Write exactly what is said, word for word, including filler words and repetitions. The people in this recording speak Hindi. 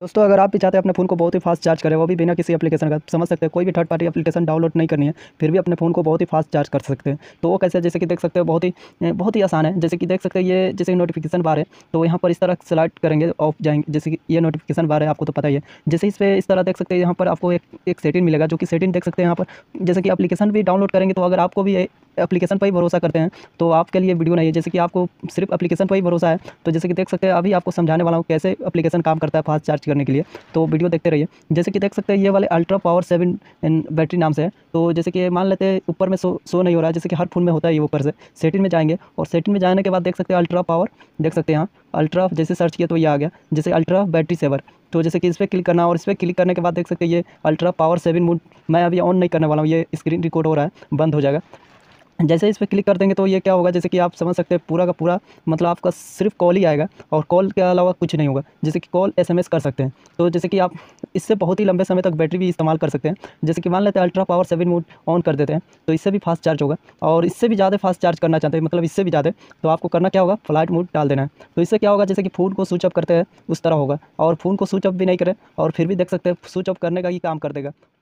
दोस्तों अगर आप भी चाहते हैं अपने फ़ोन को बहुत ही फास्ट चार्ज करें, वो भी बिना किसी एप्लीकेशन का, समझ सकते हैं कोई भी थर्ड पार्टी एप्लीकेशन डाउनलोड नहीं करनी है, फिर भी अपने फ़ोन को बहुत ही फास्ट चार्ज कर सकते हैं। तो वो कैसे, जैसे कि देख सकते हो बहुत ही बहुत ही आसान है। जैसे कि देख सकते हैं ये जैसे नोटिफिकेशन बार है, तो यहाँ पर इस तरह सेलेक्ट करेंगे, ऑफ जाएंगे। जैसे कि ये नोटिफिकेशन बार है, आपको तो पता ही है। जैसे इस पर इस तरह देख सकते हैं यहाँ पर आपको एक एक सेटिंग मिलेगा, जो कि सेटिंग देख सकते हैं यहाँ पर। जैसे कि एप्लीकेशन भी डाउनलोड करेंगे, तो अगर आपको भी एप्लीकेशन पर ही भरोसा करते हैं तो आपके लिए वीडियो नहीं है। जैसे कि आपको सिर्फ एप्लीकेशन पर ही भरोसा है, तो जैसे कि देख सकते हैं अभी आपको समझाने वाला हूँ कैसे एप्लीकेशन काम करता है फास्ट चार्ज करने के लिए। तो वीडियो देखते रहिए। जैसे कि देख सकते हैं ये वाले अल्ट्रा पावर सेवन बैटरी नाम से है। तो जैसे कि मान लेते हैं ऊपर में शो शो नहीं हो रहा है, जैसे कि हर फोन में होता है ये ऊपर से। सेटिंग में जाएंगे और सेटिंग में जाने के बाद देख सकते हैं अल्ट्रा पावर, देख सकते हैं यहाँ अल्ट्रा जैसे सर्च किया तो ये आ गया, जैसे अल्ट्रा बैटरी सेवर। तो जैसे कि इस पर क्लिक करना, और इस पर क्लिक करने के बाद देख सकते हैं ये अल्ट्रा पावर सेवन मोड मैं अभी ऑन नहीं करने वाला हूँ, ये स्क्रीन रिकॉर्ड हो रहा है, बंद हो जाएगा। जैसे इस पर क्लिक कर देंगे तो ये क्या होगा, जैसे कि आप समझ सकते हैं पूरा का पूरा मतलब आपका सिर्फ कॉल ही आएगा और कॉल के अलावा कुछ नहीं होगा। जैसे कि कॉल एसएमएस कर सकते हैं, तो जैसे कि आप इससे बहुत ही लंबे समय तक बैटरी भी इस्तेमाल कर सकते हैं। जैसे कि मान लेते हैं ultra power seven mode on कर देते हैं, तो इससे भी फास्ट चार्ज होगा। और इससे भी ज़्यादा फास्ट चार्ज करना चाहते हैं, मतलब इससे भी ज़्यादा, तो आपको करना क्या होगा, फ्लाइट मोड डाल देना है। तो इससे क्या होगा, जैसे कि फ़ोन को स्विच ऑफ करते हैं उस तरह होगा, और फ़ोन को स्विच ऑफ भी नहीं करें और फिर भी देख सकते हैं स्विच ऑफ करने का ही काम कर देगा।